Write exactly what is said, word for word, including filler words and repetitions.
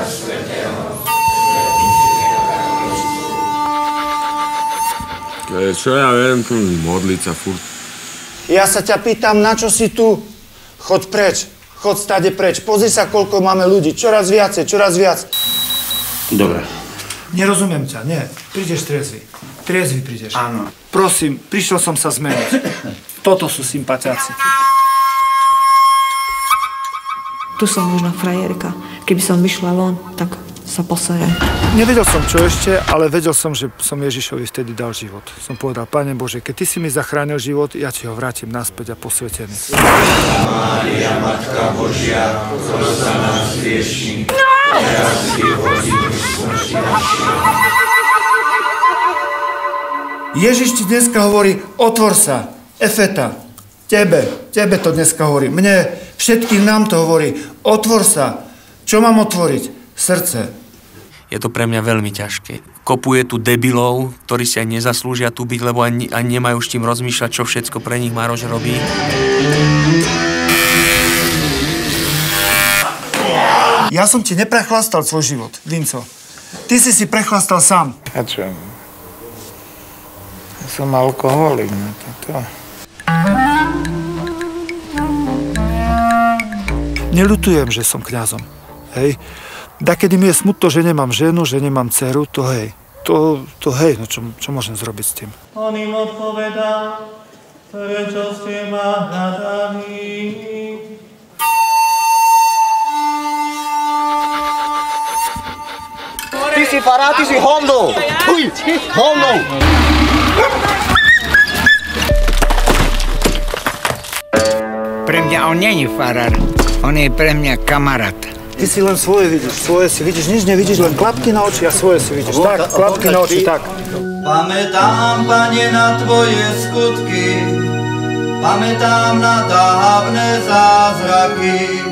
Čo ja viem, modliť sa furt. Ja sa ťa pýtam, na čo si tu? Choď preč, choď stade preč. Pozri sa, koľko máme ľudí. Čoraz viacej, čoraz viac. Dobre. Nerozumiem ťa, nie. Prídeš triezvy. Triezvy prídeš. Áno. Prosím, prišiel som sa zmeniť. Toto sú sympatiáci. Tu som možno frajerka. Keby som vyšla von, tak sa posejem. Nevedel som, čo ešte, ale vedel som, že som Ježišovi vtedy dal život. Som povedal, Pane Bože, keď Ty si mi zachránil život, ja Ti ho vrátim naspäť a posvetený. Mária, Matka Božia, pros za nás hriešných, teraz i v hodinu smrti našej. Ježiš ti dneska hovorí, otvor sa, Efeta, tebe, tebe to dneska hovorí, mne, všetkým nám to hovorí, otvor sa. Čo mám otvoriť? Srdce. Je to pre mňa veľmi ťažké. Kopuje tu debilov, ktorí si aj nezaslúžia tu byť, lebo ani, ani nemajú s tým rozmýšľať, čo všetko pre nich Maroš robí. Ja som ti neprechlastal svoj život, Vinco. Ty si si prechlastal sám. A čo? Ja som alkoholik, no toto. Neľutujem, že som kňazom. Hej. Dakedy mi je smutno, že nemám ženu, že nemám dceru, to hej. To, to hej, no čo, čo môžem zrobiť s tým? On im odpovedá, prečo ste ma hľadali? Ty si fará, ty si hovno! Uj, hovno! Pre mňa on nie je farár, on je pre mňa kamarát. Ty si len svoje vidíš, svoje si vidíš, nič nevidíš, len klapky na oči a svoje si vidíš. Tak, klapky na oči, tak. Pamätám, Pane, na Tvoje skutky, pamätám na dávne zázraky.